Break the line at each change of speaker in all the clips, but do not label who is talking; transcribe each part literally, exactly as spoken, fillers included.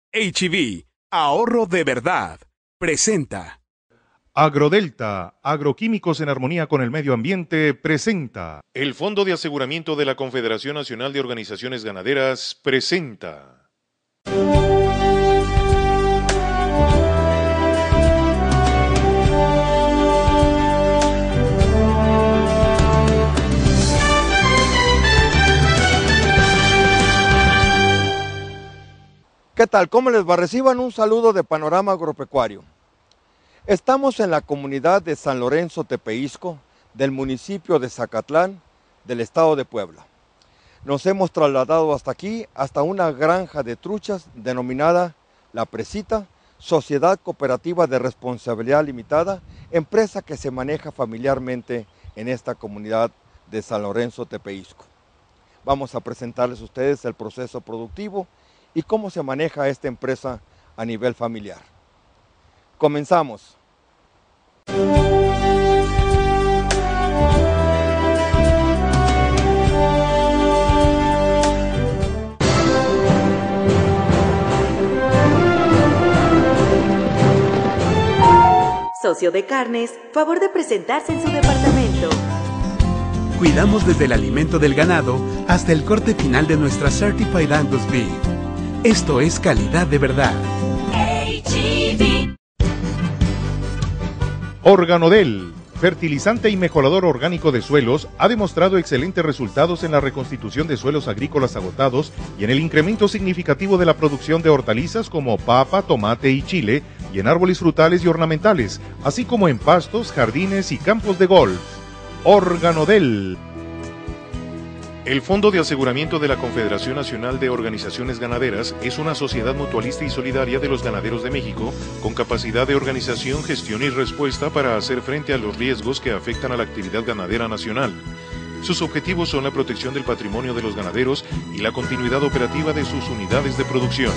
H E B, ahorro de verdad, presenta.
Agrodelta, agroquímicos en armonía con el medio ambiente, presenta.
El Fondo de Aseguramiento de la Confederación Nacional de Organizaciones Ganaderas presenta.
¿Qué tal? ¿Cómo les va? Reciban un saludo de Panorama Agropecuario. Estamos en la comunidad de San Lorenzo Tepeisco, del municipio de Zacatlán, del estado de Puebla. Nos hemos trasladado hasta aquí, hasta una granja de truchas denominada La Presita, Sociedad Cooperativa de Responsabilidad Limitada, empresa que se maneja familiarmente en esta comunidad de San Lorenzo Tepeisco. Vamos a presentarles a ustedes el proceso productivo y cómo se maneja esta empresa a nivel familiar. Comenzamos.
Socio de carnes, favor de presentarse en su departamento.
Cuidamos desde el alimento del ganado hasta el corte final de nuestra Certified Angus Beef. Esto es calidad de verdad.
H E B.
Organodel, fertilizante y mejorador orgánico de suelos, ha demostrado excelentes resultados en la reconstitución de suelos agrícolas agotados y en el incremento significativo de la producción de hortalizas como papa, tomate y chile, y en árboles frutales y ornamentales, así como en pastos, jardines y campos de golf. Organodel.
El Fondo de Aseguramiento de la Confederación Nacional de Organizaciones Ganaderas es una sociedad mutualista y solidaria de los ganaderos de México, con capacidad de organización, gestión y respuesta para hacer frente a los riesgos que afectan a la actividad ganadera nacional. Sus objetivos son la protección del patrimonio de los ganaderos y la continuidad operativa de sus unidades de producción.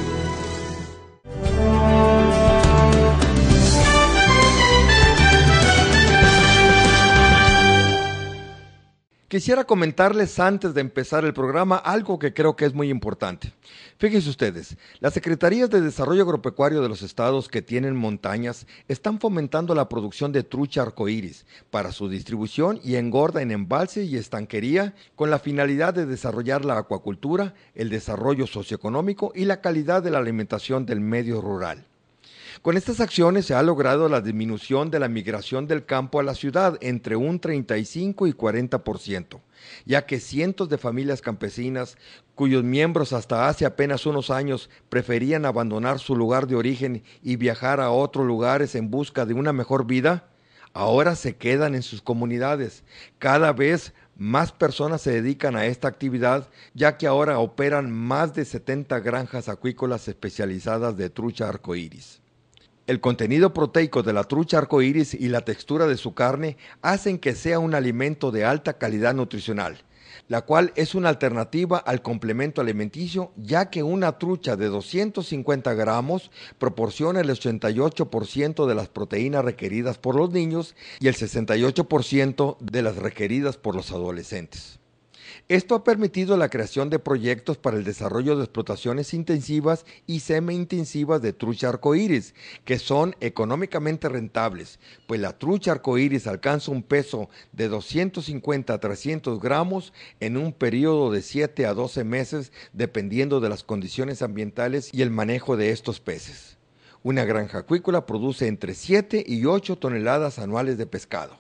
Quisiera comentarles antes de empezar el programa algo que creo que es muy importante. Fíjense ustedes, las Secretarías de Desarrollo Agropecuario de los estados que tienen montañas están fomentando la producción de trucha arcoíris para su distribución y engorda en embalse y estanquería con la finalidad de desarrollar la acuacultura, el desarrollo socioeconómico y la calidad de la alimentación del medio rural. Con estas acciones se ha logrado la disminución de la migración del campo a la ciudad entre un treinta y cinco y cuarenta por ciento, ya que cientos de familias campesinas, cuyos miembros hasta hace apenas unos años preferían abandonar su lugar de origen y viajar a otros lugares en busca de una mejor vida, ahora se quedan en sus comunidades. Cada vez más personas se dedican a esta actividad, ya que ahora operan más de setenta granjas acuícolas especializadas de trucha arcoíris. El contenido proteico de la trucha arcoíris y la textura de su carne hacen que sea un alimento de alta calidad nutricional, la cual es una alternativa al complemento alimenticio, ya que una trucha de doscientos cincuenta gramos proporciona el ochenta y ocho por ciento de las proteínas requeridas por los niños y el sesenta y ocho por ciento de las requeridas por los adolescentes. Esto ha permitido la creación de proyectos para el desarrollo de explotaciones intensivas y semi-intensivas de trucha arcoíris, que son económicamente rentables, pues la trucha arcoíris alcanza un peso de doscientos cincuenta a trescientos gramos en un periodo de siete a doce meses, dependiendo de las condiciones ambientales y el manejo de estos peces. Una granja acuícola produce entre siete y ocho toneladas anuales de pescado.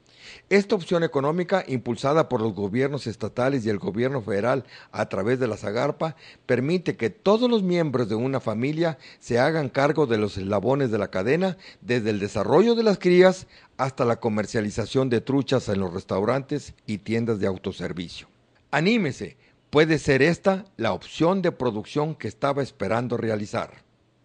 Esta opción económica, impulsada por los gobiernos estatales y el gobierno federal a través de la Zagarpa, permite que todos los miembros de una familia se hagan cargo de los eslabones de la cadena, desde el desarrollo de las crías hasta la comercialización de truchas en los restaurantes y tiendas de autoservicio. Anímese, puede ser esta la opción de producción que estaba esperando realizar.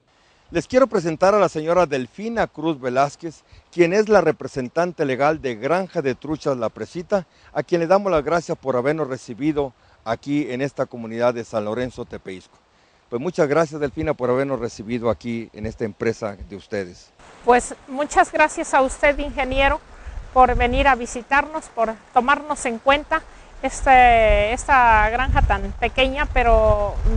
Les quiero presentar a la señora Delfina Cruz Velázquez, quien es la representante legal de Granja de Truchas La Presita, a quien le damos las gracias por habernos recibido aquí en esta comunidad de San Lorenzo Tepeisco. Pues muchas gracias, Delfina, por habernos recibido aquí en esta empresa de ustedes.
Pues muchas gracias a usted, ingeniero, por venir a visitarnos, por tomarnos en cuenta este, esta granja tan pequeña, pero mmm,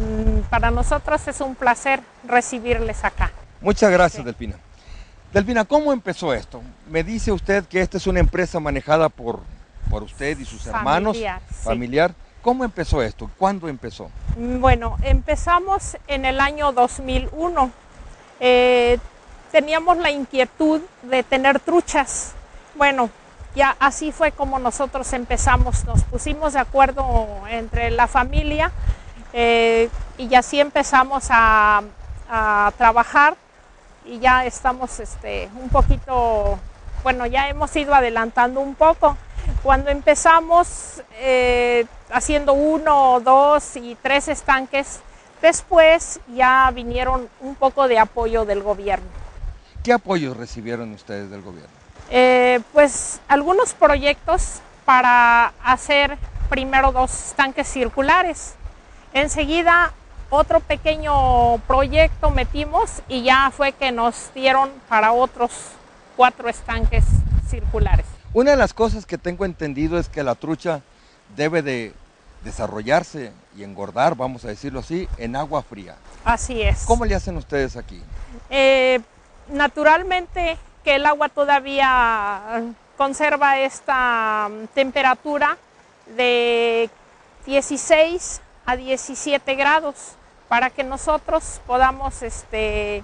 para nosotros es un placer recibirles acá.
Muchas gracias,
Sí.
Delfina. Delfina, ¿cómo empezó esto? Me dice usted que esta es una empresa manejada por, por usted y sus hermanos,
Familiar, sí.
familiar. ¿Cómo empezó esto? ¿Cuándo empezó?
Bueno, empezamos en el año dos mil uno. Eh, teníamos la inquietud de tener truchas. Bueno, ya así fue como nosotros empezamos. Nos pusimos de acuerdo entre la familia eh, y así empezamos a, a trabajar y ya estamos este, un poquito, bueno, ya hemos ido adelantando un poco. Cuando empezamos eh, haciendo uno, dos y tres estanques, después ya vinieron un poco de apoyo del gobierno.
¿Qué apoyos recibieron ustedes del gobierno?
Eh, pues algunos proyectos para hacer primero dos estanques circulares. Enseguida otro pequeño proyecto metimos y ya fue que nos dieron para otros cuatro estanques circulares.
Una de las cosas que tengo entendido es que la trucha debe de desarrollarse y engordar, vamos a decirlo así, en agua fría.
Así es.
¿Cómo le hacen ustedes aquí?
Eh, naturalmente que el agua todavía conserva esta temperatura de dieciséis a diecisiete grados para que nosotros podamos este,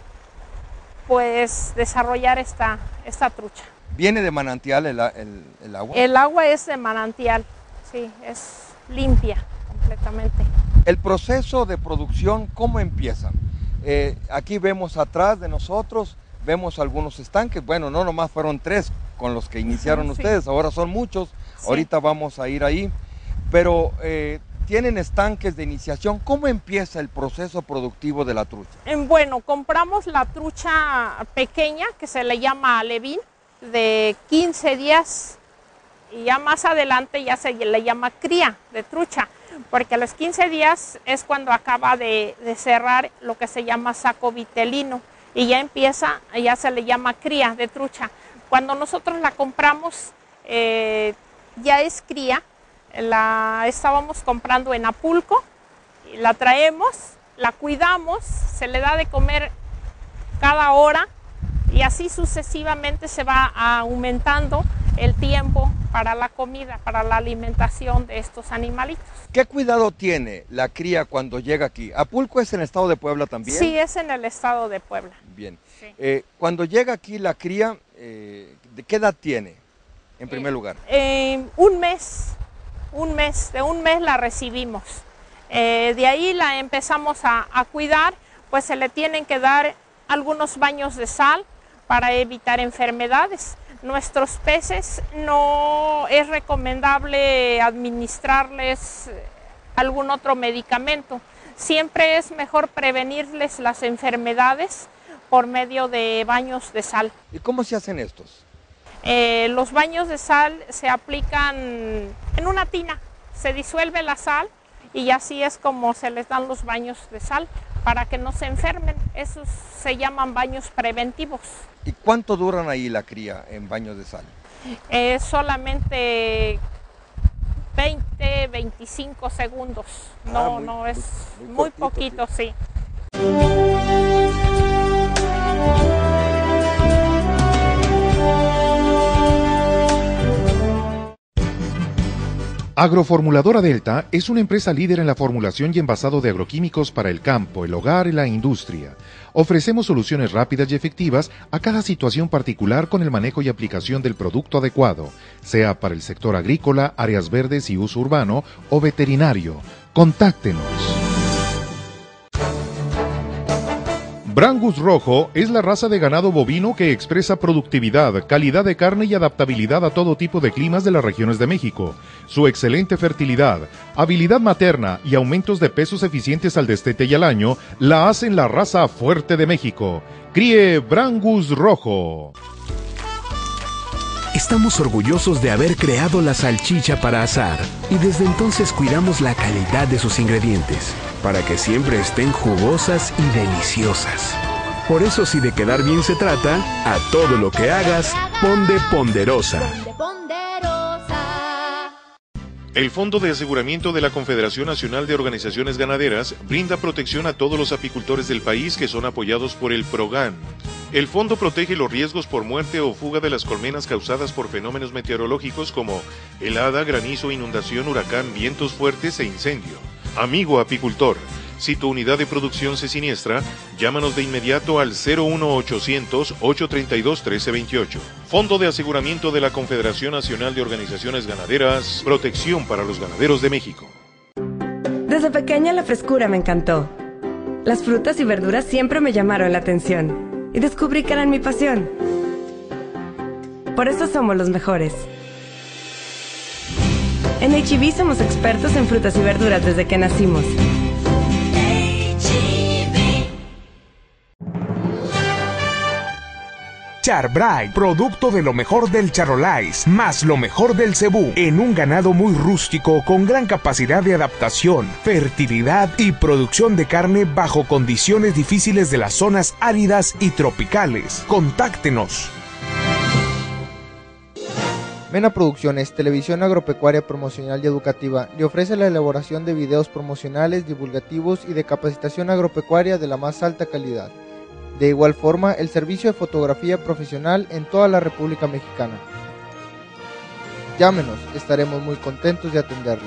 pues, desarrollar esta, esta trucha.
¿Viene de manantial el, el, el agua?
El agua es de manantial, sí, es limpia completamente.
El proceso de producción, ¿cómo empieza? Eh, aquí vemos atrás de nosotros, vemos algunos estanques, bueno, no nomás fueron tres con los que iniciaron
Sí.
ustedes, ahora son muchos,
Sí.
ahorita vamos a ir ahí, pero eh, tienen estanques de iniciación. ¿Cómo empieza el proceso productivo de la trucha?
Bueno, compramos la trucha pequeña que se le llama alevín de quince días y ya más adelante ya se le llama cría de trucha, porque a los quince días es cuando acaba de, de cerrar lo que se llama saco vitelino y ya empieza, ya se le llama cría de trucha. Cuando nosotros la compramos eh, ya es cría, la estábamos comprando en Apulco, la traemos, la cuidamos, se le da de comer cada hora y así sucesivamente se va aumentando el tiempo para la comida, para la alimentación de estos animalitos.
¿Qué cuidado tiene la cría cuando llega aquí? ¿Apulco es en el estado de Puebla también?
Sí, es en el estado de Puebla.
Bien.
Sí.
Eh, cuando llega aquí la cría, eh, ¿de qué edad tiene, en primer
Eh,
lugar?
Eh, un mes, un mes, de un mes la recibimos. Eh, de ahí la empezamos a, a cuidar, pues se le tienen que dar algunos baños de sal para evitar enfermedades. Nuestros peces no es recomendable administrarles algún otro medicamento. Siempre es mejor prevenirles las enfermedades por medio de baños de sal.
¿Y cómo se hacen estos?
Eh, los baños de sal se aplican en una tina, se disuelve la sal y así es como se les dan los baños de sal para que no se enfermen. Esos se llaman baños preventivos.
¿Y cuánto duran ahí la cría en baños de sal?
Eh, solamente veinte, veinticinco segundos. No,
Ah, muy-
no es
muy- muy
muy,
cortito,
poquito, sí.
Agroformuladora Delta es una empresa líder en la formulación y envasado de agroquímicos para el campo, el hogar y la industria. Ofrecemos soluciones rápidas y efectivas a cada situación particular con el manejo y aplicación del producto adecuado, sea para el sector agrícola, áreas verdes y uso urbano o veterinario. Contáctenos. Brangus Rojo es la raza de ganado bovino que expresa productividad, calidad de carne y adaptabilidad a todo tipo de climas de las regiones de México. Su excelente fertilidad, habilidad materna y aumentos de pesos eficientes al destete y al año la hacen la raza fuerte de México. Críe Brangus Rojo.
Estamos orgullosos de haber creado la salchicha para asar y desde entonces cuidamos la calidad de sus ingredientes para que siempre estén jugosas y deliciosas. Por eso, si de quedar bien se trata, a todo lo que hagas, pon de Ponderosa.
El Fondo de Aseguramiento de la Confederación Nacional de Organizaciones Ganaderas brinda protección a todos los apicultores del país que son apoyados por el PROGAN. El fondo protege los riesgos por muerte o fuga de las colmenas causadas por fenómenos meteorológicos como helada, granizo, inundación, huracán, vientos fuertes e incendio. Amigo apicultor, si tu unidad de producción se siniestra, llámanos de inmediato al cero uno ochocientos, ochocientos treinta y dos, trece veintiocho. Fondo de Aseguramiento de la Confederación Nacional de Organizaciones Ganaderas, protección para los ganaderos de México.
Desde pequeña la frescura me encantó. Las frutas y verduras siempre me llamaron la atención y descubrí que eran mi pasión. Por eso somos los mejores. En H E B somos expertos en frutas y verduras desde que nacimos.
Char-Bray, producto de lo mejor del charolais, más lo mejor del cebú, en un ganado muy rústico con gran capacidad de adaptación, fertilidad y producción de carne bajo condiciones difíciles de las zonas áridas y tropicales. Contáctenos.
Mena Producciones, televisión agropecuaria promocional y educativa, le ofrece la elaboración de videos promocionales, divulgativos y de capacitación agropecuaria de la más alta calidad. De igual forma, el servicio de fotografía profesional en toda la República Mexicana. Llámenos, estaremos muy contentos de atenderle.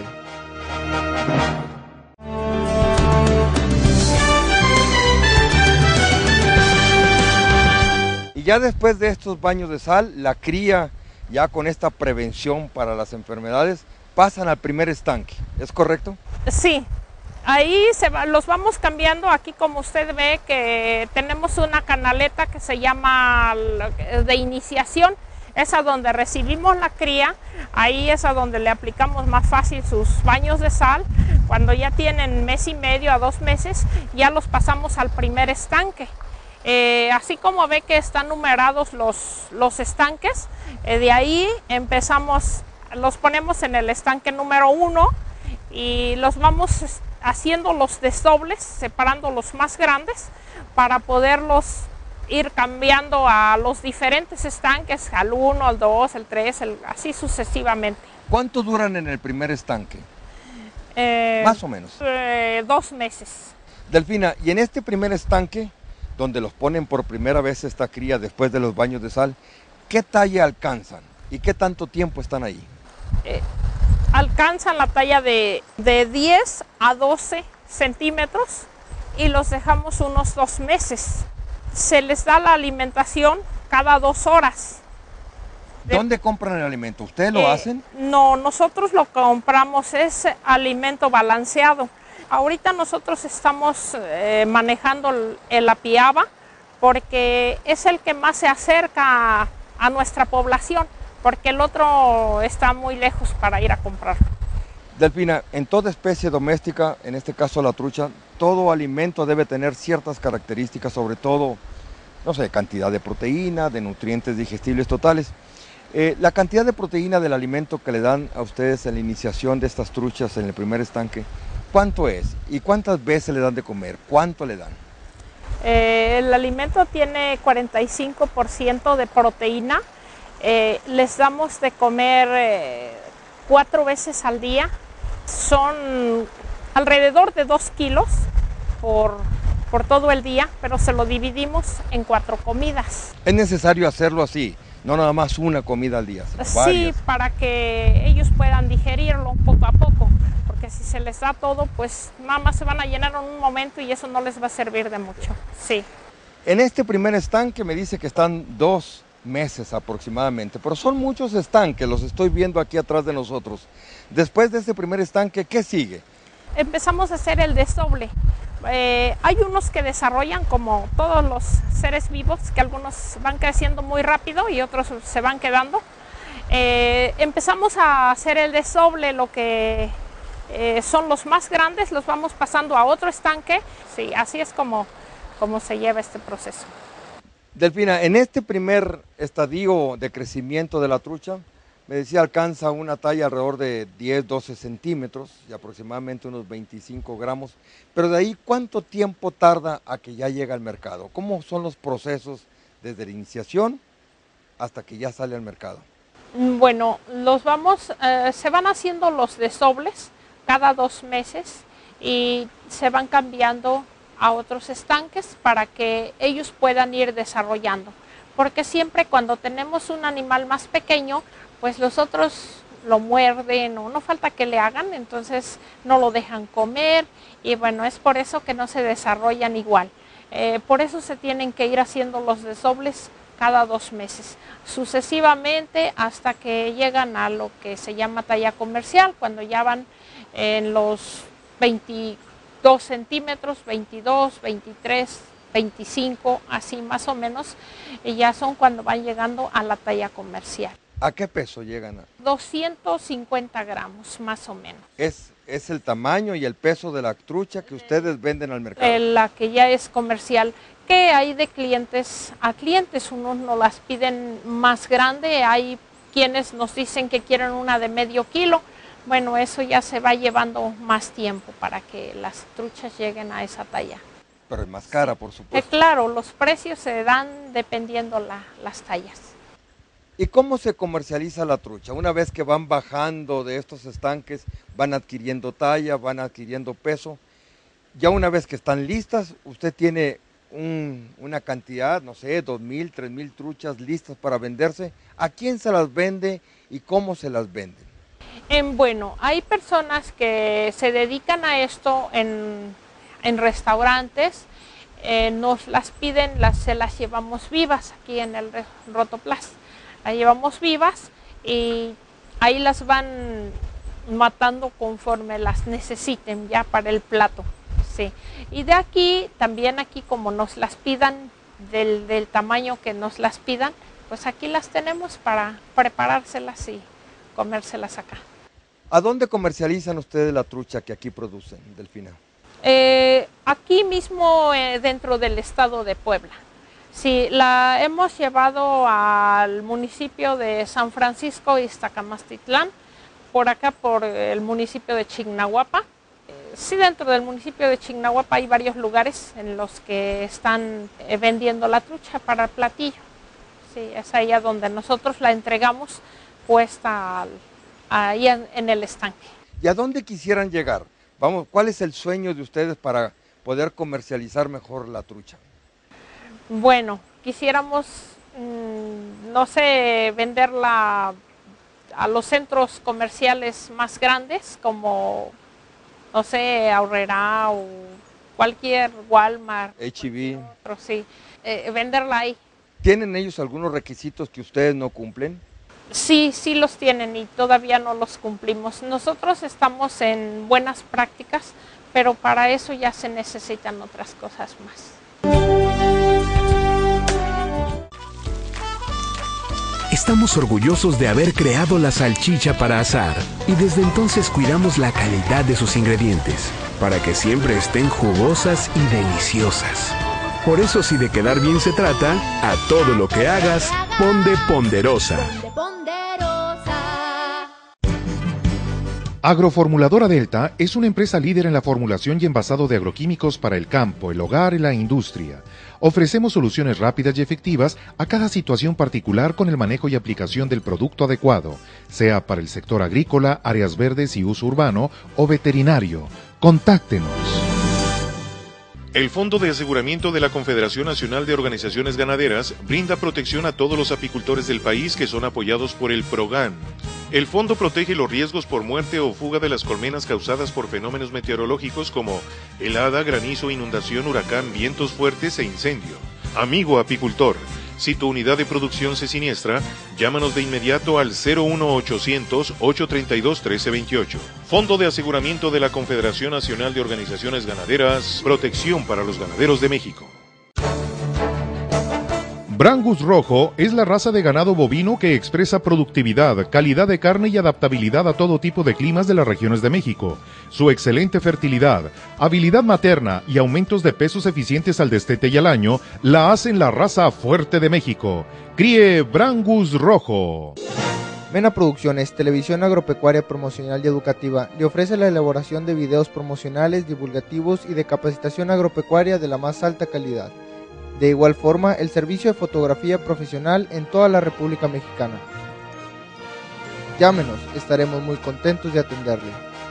Y ya después de estos baños de sal, la cría, ya con esta prevención para las enfermedades, pasan al primer estanque, ¿es correcto?
Sí. Ahí se va, los vamos cambiando. Aquí, como usted ve, que tenemos una canaleta que se llama de iniciación. Es a donde recibimos la cría. Ahí es a donde le aplicamos más fácil sus baños de sal. Cuando ya tienen mes y medio a dos meses, ya los pasamos al primer estanque. Eh, así como ve que están numerados los, los estanques, eh, de ahí empezamos, los ponemos en el estanque número uno y los vamos haciendo los desdobles, separando los más grandes para poderlos ir cambiando a los diferentes estanques, al uno, al dos, el tres, el, así sucesivamente.
¿Cuánto duran en el primer estanque?
Eh,
Más o menos.
Eh, dos meses.
Delfina, y en este primer estanque, donde los ponen por primera vez esta cría después de los baños de sal, ¿qué talla alcanzan y qué tanto tiempo están ahí?
Eh, alcanzan la talla de, de diez a doce centímetros y los dejamos unos dos meses. Se les da la alimentación cada dos horas. De,
¿Dónde compran el alimento? ¿Ustedes lo
eh,
hacen?
No, nosotros lo compramos, es alimento balanceado. Ahorita nosotros estamos eh, manejando el, el Apiaba porque es el que más se acerca a, a nuestra población, porque el otro está muy lejos para ir a comprar.
Delfina, en toda especie doméstica, en este caso la trucha, todo alimento debe tener ciertas características, sobre todo, no sé, cantidad de proteína, de nutrientes digestibles totales. Eh, la cantidad de proteína del alimento que le dan a ustedes en la iniciación de estas truchas en el primer estanque, ¿cuánto es? ¿Y cuántas veces le dan de comer? ¿Cuánto le dan?
Eh, el alimento tiene cuarenta y cinco por ciento de proteína. Eh, les damos de comer eh, cuatro veces al día. Son alrededor de dos kilos por, por todo el día, pero se lo dividimos en cuatro comidas.
¿Es necesario hacerlo así? No nada más una comida al día, sino
sí,
varias.
Para que ellos puedan digerirlo poco a poco, porque si se les da todo, pues nada más se van a llenar en un momento y eso no les va a servir de mucho. Sí.
En este primer estanque me dice que están dos meses aproximadamente, pero son muchos estanques, los estoy viendo aquí atrás de nosotros. Después de este primer estanque, ¿qué sigue?
Empezamos a hacer el desdoble. Eh, hay unos que desarrollan, como todos los seres vivos, que algunos van creciendo muy rápido y otros se van quedando. Eh, empezamos a hacer el desdoble, lo que eh, son los más grandes, los vamos pasando a otro estanque. Sí, así es como, como se lleva este proceso.
Delfina, en este primer estadio de crecimiento de la trucha, me decía alcanza una talla alrededor de diez, doce centímetros y aproximadamente unos veinticinco gramos, pero de ahí, ¿cuánto tiempo tarda a que ya llega al mercado? ¿Cómo son los procesos desde la iniciación hasta que ya sale al mercado?
Bueno, los vamos, eh, se van haciendo los desobles cada dos meses y se van cambiando a otros estanques para que ellos puedan ir desarrollando. Porque siempre cuando tenemos un animal más pequeño, pues los otros lo muerden o no falta que le hagan, entonces no lo dejan comer y bueno, es por eso que no se desarrollan igual. Eh, por eso se tienen que ir haciendo los desobles cada dos meses, sucesivamente hasta que llegan a lo que se llama talla comercial, cuando ya van en los veintidós centímetros, veintidós, veintitrés, veinticinco, así más o menos, y ya son cuando van llegando a la talla comercial.
¿A qué peso llegan? A?
doscientos cincuenta gramos, más o menos.
Es, es el tamaño y el peso de la trucha que ustedes venden al mercado.
Eh, la que ya es comercial, que hay de clientes a clientes, unos nos las piden más grande, hay quienes nos dicen que quieren una de medio kilo. Bueno, eso ya se va llevando más tiempo para que las truchas lleguen a esa talla.
Pero es más cara, por supuesto.
Eh, claro, los precios se dan dependiendo la, las tallas.
¿Y cómo se comercializa la trucha? Una vez que van bajando de estos estanques, van adquiriendo talla, van adquiriendo peso. Ya una vez que están listas, usted tiene un, una cantidad, no sé, dos mil, tres mil truchas listas para venderse. ¿A quién se las vende y cómo se las venden?
En, bueno, hay personas que se dedican a esto en, en restaurantes, eh, nos las piden, las, se las llevamos vivas aquí en el Rotoplas. Las llevamos vivas y ahí las van matando conforme las necesiten ya para el plato. Sí. Y de aquí, también aquí como nos las pidan, del, del tamaño que nos las pidan, pues aquí las tenemos para preparárselas y comérselas acá.
¿A dónde comercializan ustedes la trucha que aquí producen, Delfina?
Eh, aquí mismo eh, dentro del estado de Puebla. Sí, la hemos llevado al municipio de San Francisco Iztacamastitlán, por acá por el municipio de Chignahuapa. Eh, sí, dentro del municipio de Chignahuapa hay varios lugares en los que están eh, vendiendo la trucha para el platillo. Sí, es allá donde nosotros la entregamos puesta al, ahí en, en el estanque.
¿Y a dónde quisieran llegar? Vamos, ¿cuál es el sueño de ustedes para poder comercializar mejor la trucha?
Bueno, quisiéramos, mmm, no sé, venderla a los centros comerciales más grandes, como, no sé, Aurrera o cualquier Walmart.
H E B.
Otro, sí, eh, venderla ahí.
¿Tienen ellos algunos requisitos que ustedes no cumplen?
Sí, sí los tienen y todavía no los cumplimos. Nosotros estamos en buenas prácticas, pero para eso ya se necesitan otras cosas más.
Estamos orgullosos de haber creado la salchicha para asar y desde entonces cuidamos la calidad de sus ingredientes para que siempre estén jugosas y deliciosas. Por eso, si de quedar bien se trata, a todo lo que hagas, ponte ponderosa.
Agroformuladora Delta es una empresa líder en la formulación y envasado de agroquímicos para el campo, el hogar y la industria. Ofrecemos soluciones rápidas y efectivas a cada situación particular con el manejo y aplicación del producto adecuado, sea para el sector agrícola, áreas verdes y uso urbano o veterinario. Contáctenos.
El Fondo de Aseguramiento de la Confederación Nacional de Organizaciones Ganaderas brinda protección a todos los apicultores del país que son apoyados por el PROGAN. El fondo protege los riesgos por muerte o fuga de las colmenas causadas por fenómenos meteorológicos como helada, granizo, inundación, huracán, vientos fuertes e incendio. Amigo apicultor, si tu unidad de producción se siniestra, llámanos de inmediato al cero uno ochocientos, ochocientos treinta y dos, trece veintiocho. Fondo de Aseguramiento de la Confederación Nacional de Organizaciones Ganaderas, protección para los ganaderos de México.
Brangus Rojo es la raza de ganado bovino que expresa productividad, calidad de carne y adaptabilidad a todo tipo de climas de las regiones de México. Su excelente fertilidad, habilidad materna y aumentos de pesos eficientes al destete y al año la hacen la raza fuerte de México. Críe Brangus Rojo.
Mena Producciones, televisión agropecuaria promocional y educativa, le ofrece la elaboración de videos promocionales, divulgativos y de capacitación agropecuaria de la más alta calidad. De igual forma, el servicio de fotografía profesional en toda la República Mexicana. Llámenos, estaremos muy contentos de atenderle.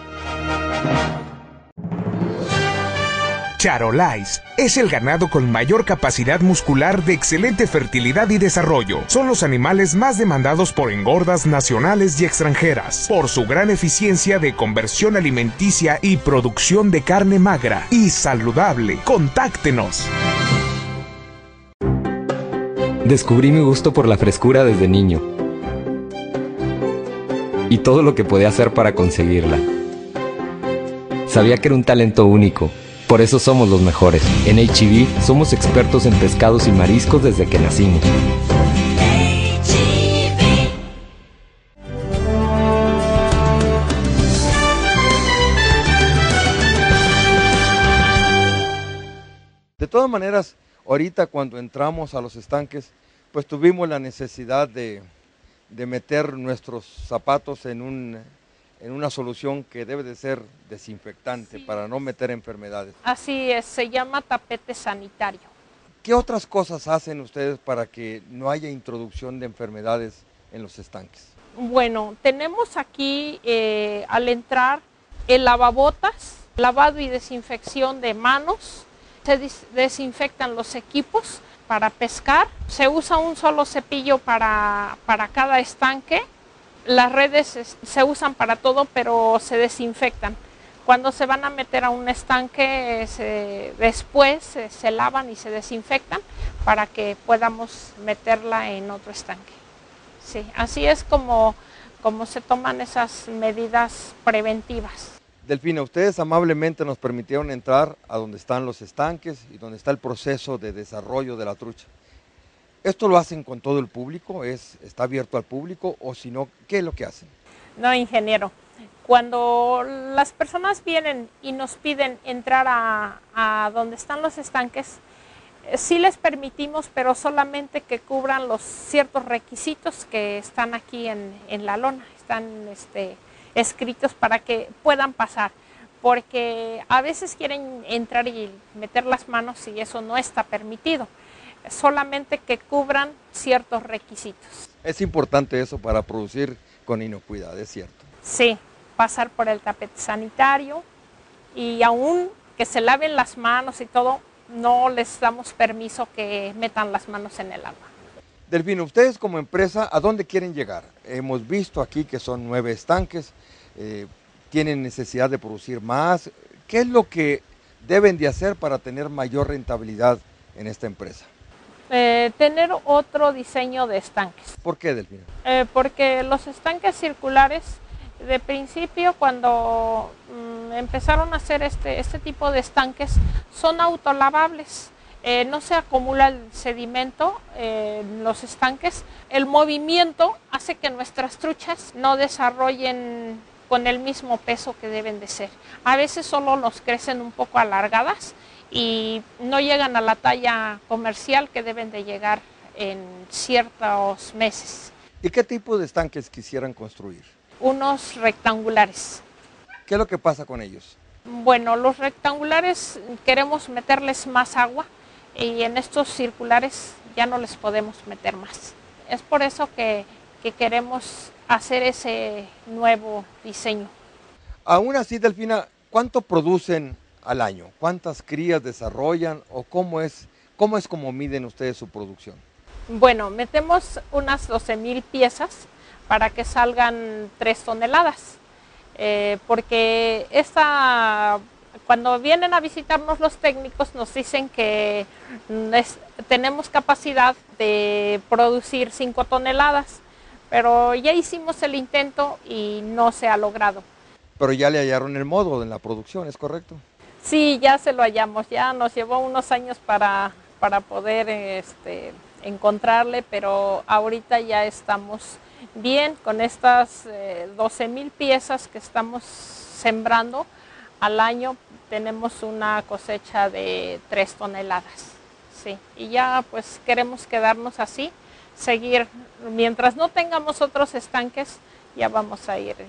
Charolais es el ganado con mayor capacidad muscular de excelente fertilidad y desarrollo. Son los animales más demandados por engordas nacionales y extranjeras, por su gran eficiencia de conversión alimenticia y producción de carne magra y saludable. Contáctenos.
Descubrí mi gusto por la frescura desde niño y todo lo que podía hacer para conseguirla. Sabía que era un talento único. Por eso somos los mejores. En H E B somos expertos en pescados y mariscos desde que nacimos.
De todas maneras, ahorita cuando entramos a los estanques, pues tuvimos la necesidad de, de meter nuestros zapatos en un... en una solución que debe de ser desinfectante, sí, para no meter enfermedades.
Así es, se llama tapete sanitario.
¿Qué otras cosas hacen ustedes para que no haya introducción de enfermedades en los estanques?
Bueno, tenemos aquí eh, al entrar el lavabotas, lavado y desinfección de manos, se des desinfectan los equipos para pescar, se usa un solo cepillo para, para cada estanque. Las redes se usan para todo, pero se desinfectan. Cuando se van a meter a un estanque, se, después se, se lavan y se desinfectan para que podamos meterla en otro estanque. Sí, así es como, como se toman esas medidas preventivas.
Delfina, ustedes amablemente nos permitieron entrar a donde están los estanques y donde está el proceso de desarrollo de la trucha. ¿Esto lo hacen con todo el público? ¿Es, ¿Está abierto al público? O si no, ¿qué es lo que hacen?
No, ingeniero. Cuando las personas vienen y nos piden entrar a, a donde están los estanques, eh, sí les permitimos, pero solamente que cubran los ciertos requisitos que están aquí en, en la lona, están este, escritos para que puedan pasar. Porque a veces quieren entrar y meter las manos y eso no está permitido. Solamente que cubran ciertos requisitos.
Es importante eso para producir con inocuidad, ¿es cierto?
Sí, pasar por el tapete sanitario y aún que se laven las manos y todo, no les damos permiso que metan las manos en el agua.
Delfina, ustedes como empresa, ¿a dónde quieren llegar? Hemos visto aquí que son nueve estanques, eh, tienen necesidad de producir más. ¿Qué es lo que deben de hacer para tener mayor rentabilidad en esta empresa?
Eh, tener otro diseño de estanques.
¿Por qué, Delfina?
Eh, porque los estanques circulares, de principio, cuando mm, empezaron a hacer este, este tipo de estanques, son autolavables. Eh, no se acumula el sedimento eh, en los estanques. El movimiento hace que nuestras truchas no desarrollen con el mismo peso que deben de ser. A veces solo nos crecen un poco alargadas y no llegan a la talla comercial que deben de llegar en ciertos meses.
¿Y qué tipo de estanques quisieran construir?
Unos rectangulares.
¿Qué es lo que pasa con ellos?
Bueno, los rectangulares queremos meterles más agua y en estos circulares ya no les podemos meter más. Es por eso que, que queremos hacer ese nuevo diseño.
Aún así, Delfina, ¿cuánto producen al año? ¿Cuántas crías desarrollan o cómo es, cómo es como miden ustedes su producción?
Bueno, metemos unas doce mil piezas para que salgan tres toneladas, eh, porque esta, cuando vienen a visitarnos los técnicos nos dicen que es, tenemos capacidad de producir cinco toneladas, pero ya hicimos el intento y no se ha logrado.
Pero ya le hallaron el modo en la producción, ¿es correcto?
Sí, ya se lo hallamos, ya nos llevó unos años para, para poder este, encontrarle, pero ahorita ya estamos bien con estas eh, doce mil piezas que estamos sembrando al año. Tenemos una cosecha de tres toneladas, sí, y ya pues queremos quedarnos así, seguir, mientras no tengamos otros estanques, ya vamos a ir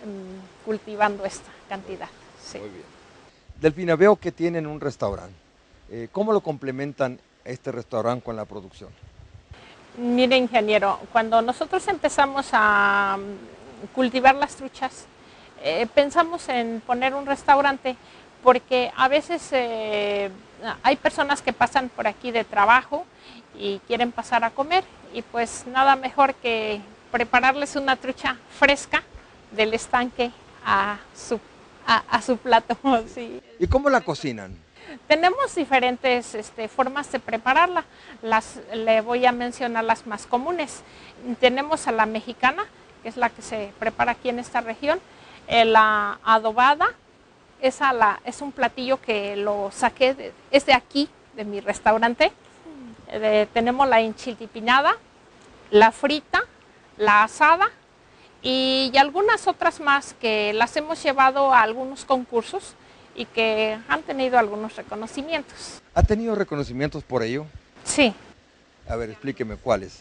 um, cultivando esta cantidad. Sí.
Muy bien. Delfina, veo que tienen un restaurante. Eh, ¿Cómo lo complementan este restaurante con la producción?
Mire, ingeniero, cuando nosotros empezamos a, cultivar las truchas, eh, pensamos en poner un restaurante porque a veces eh, hay personas que pasan por aquí de trabajo y quieren pasar a comer y pues nada mejor que prepararles una trucha fresca del estanque a su, a, a su plato. Sí.
¿Y cómo la cocinan?
Tenemos diferentes este, formas de prepararla. Las, le voy a mencionar las más comunes. Tenemos a la mexicana, que es la que se prepara aquí en esta región. Eh, la adobada, esa la, es un platillo que lo saqué, de, es de aquí, de mi restaurante. Eh, tenemos la enchiltipinada, la frita, la asada y, y algunas otras más que las hemos llevado a algunos concursos y que han tenido algunos reconocimientos.
¿Ha tenido reconocimientos por ello?
Sí.
A ver, explíqueme cuáles.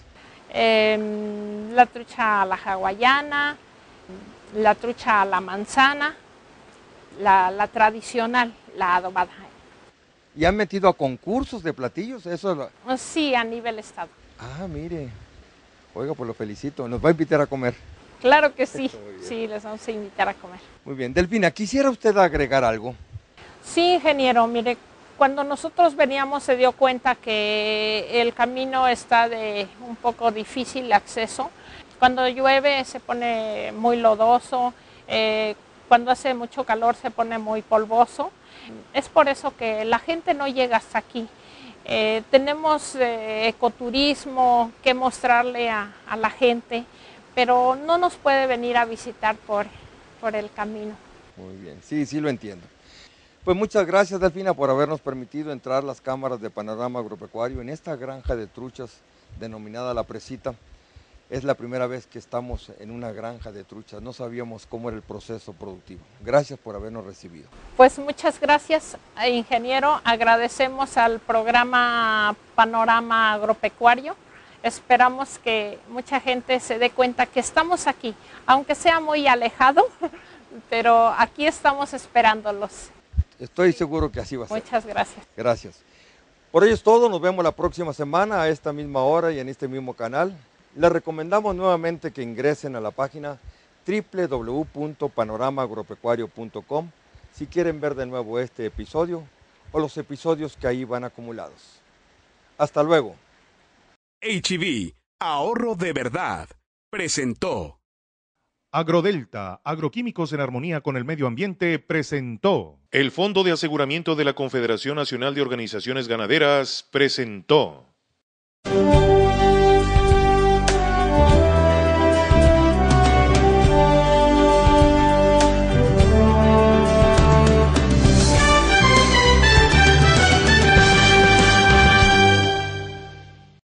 Eh, la trucha a la hawaiana, la trucha a la manzana, la, la tradicional, la adobada.
¿Y han metido a concursos de platillos? Eso es lo...
Sí, a nivel estado.
Ah, mire. Oiga, pues lo felicito. ¿Nos va a invitar a comer?
Claro que sí, sí, les vamos a invitar a comer.
Muy bien. Delfina, ¿quisiera usted agregar algo?
Sí, ingeniero, mire, cuando nosotros veníamos se dio cuenta que el camino está de un poco difícil acceso. Cuando llueve se pone muy lodoso, eh, cuando hace mucho calor se pone muy polvoso. Es por eso que la gente no llega hasta aquí. Eh, tenemos eh, ecoturismo que mostrarle a, a la gente, pero no nos puede venir a visitar por, por el camino.
Muy bien, sí, sí lo entiendo. Pues muchas gracias, Delfina, por habernos permitido entrar las cámaras de Panorama Agropecuario en esta granja de truchas denominada La Presita. Es la primera vez que estamos en una granja de truchas, no sabíamos cómo era el proceso productivo. Gracias por habernos recibido.
Pues muchas gracias, ingeniero. Agradecemos al programa Panorama Agropecuario. Esperamos que mucha gente se dé cuenta que estamos aquí, aunque sea muy alejado, pero aquí estamos esperándolos.
Estoy seguro que así va a ser.
Muchas gracias.
Gracias. Por ello es todo, nos vemos la próxima semana a esta misma hora y en este mismo canal. Les recomendamos nuevamente que ingresen a la página doble u doble u doble u punto panorama agropecuario punto com si quieren ver de nuevo este episodio o los episodios que ahí van acumulados. Hasta luego.
H E B, ahorro de verdad, presentó.
Agrodelta, agroquímicos en armonía con el medio ambiente, presentó.
El Fondo de Aseguramiento de la Confederación Nacional de Organizaciones Ganaderas presentó.